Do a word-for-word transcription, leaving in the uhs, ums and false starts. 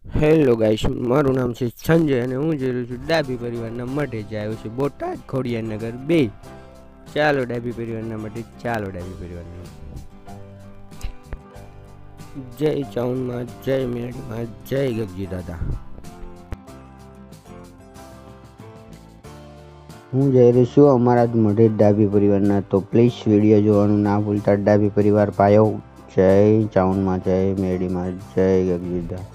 Hello guys, મારું નામ છે સંજય અને હું જઈ રહ્યો છું ડાબી પરિવારના મઢે જે આવ્યો છે બોટાદ ખોડિયારનગર બે. ચાલો ડાબી પરિવારના મઢે, ચાલો ડાબી પરિવારના જય ચાઉનમાં, જય મેળીમાં, જય ગગજી દાદા. હું જઈ રહ્યો છું અમારા જ મઢે ડાબી પરિવારના, તો પ્લીઝ વિડીયો જોવાનું ના ભૂલતા. ડાબી પરિવાર પાયો, જય ચાઉનમાં, જય મેળીમાં, જય ગગજી દાદા.